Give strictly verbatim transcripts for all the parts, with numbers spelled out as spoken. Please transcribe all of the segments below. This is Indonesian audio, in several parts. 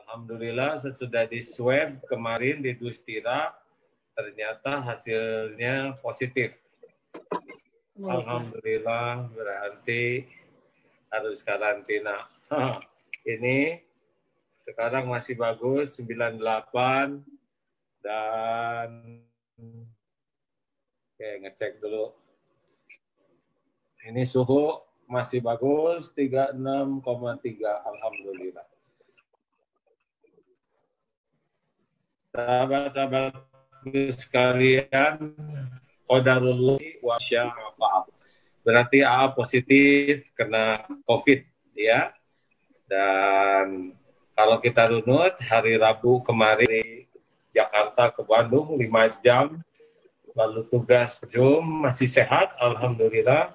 Alhamdulillah sesudah di swab kemarin di Dustira ternyata hasilnya positif. Alhamdulillah berarti harus karantina. Ini sekarang masih bagus sembilan puluh delapan dan oke ngecek dulu. Ini suhu masih bagus tiga puluh enam koma tiga alhamdulillah. Sahabat-sahabat sekalian, qadarullah wa sya'afa'ah. Berarti A A positif kena COVID ya. Dan kalau kita runut hari Rabu kemarin di Jakarta ke Bandung lima jam, lalu tugas Zoom masih sehat alhamdulillah.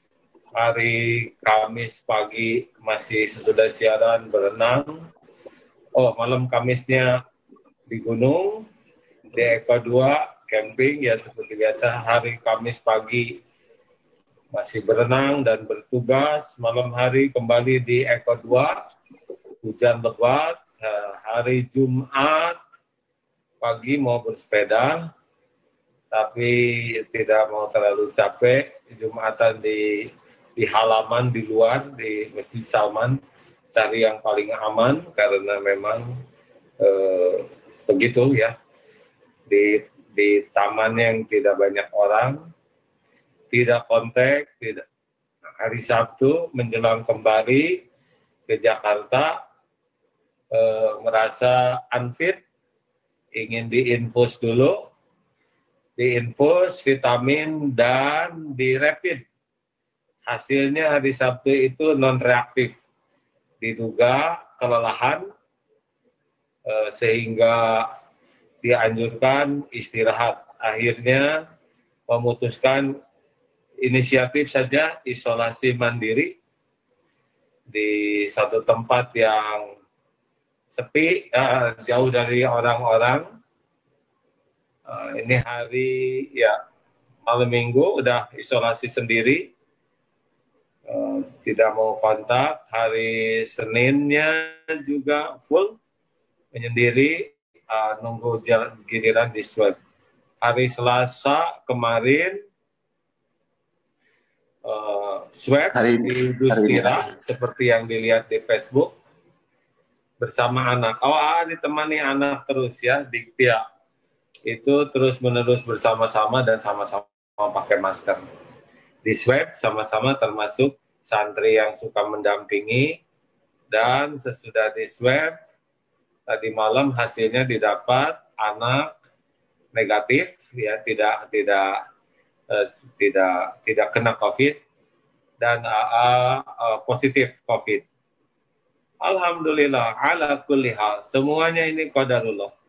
Hari Kamis pagi masih sesudah siaran berenang. Oh, malam Kamisnya di gunung, di Eko dua camping ya seperti biasa. Hari Kamis pagi masih berenang dan bertugas. Malam hari kembali di Eko dua, hujan lebat. Hari Jumat pagi mau bersepeda, tapi tidak mau terlalu capek. Jumatan di di halaman di luar di Masjid Salman, cari yang paling aman karena memang eh, begitu ya, di di taman yang tidak banyak orang, tidak kontak, tidak. Hari Sabtu menjelang kembali ke Jakarta eh, merasa unfit, ingin diinfus dulu, diinfus vitamin dan dirapid. Hasilnya hari Sabtu itu non reaktif, diduga kelelahan eh, sehingga dianjurkan istirahat. Akhirnya memutuskan inisiatif saja isolasi mandiri di satu tempat yang sepi, eh, jauh dari orang-orang. Eh, ini hari ya malam minggu udah isolasi sendiri, eh, tidak mau kontak. Hari Seninnya juga full menyendiri, uh, nunggu giliran di swab. Hari Selasa kemarin uh, swab hari, di Dustira seperti yang dilihat di Facebook bersama anak. Oh, ah, ditemani anak terus ya, Diktia. Itu terus menerus bersama-sama dan sama-sama pakai masker. Di swab sama-sama termasuk santri yang suka mendampingi, dan sesudah di swab tadi malam hasilnya didapat anak negatif ya, tidak tidak eh, tidak tidak kena COVID dan A A eh, positif COVID. Alhamdulillah ala kulli hal. Semuanya ini qadarullah.